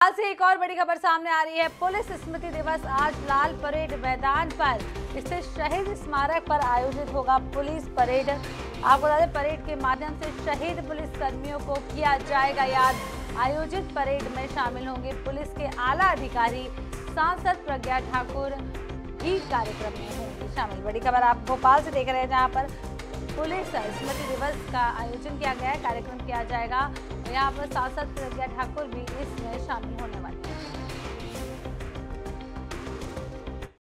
आज से एक और बड़ी खबर सामने आ रही है। पुलिस स्मृति दिवस आज लाल परेड मैदान पर स्थित शहीद स्मारक पर आयोजित होगा पुलिस परेड। आपको बता दें, परेड के माध्यम से शहीद पुलिस कर्मियों को किया जाएगा याद। आयोजित परेड में शामिल होंगे पुलिस के आला अधिकारी, सांसद प्रज्ञा ठाकुर भी कार्यक्रम में होंगे शामिल। बड़ी खबर आप भोपाल से देख रहे हैं, जहां पर पुलिस स्मृति दिवस का आयोजन किया गया है, कार्यक्रम किया जाएगा। यहाँ पर सांसद प्रज्ञा ठाकुर भी इसमें शामिल होने वाले हैं।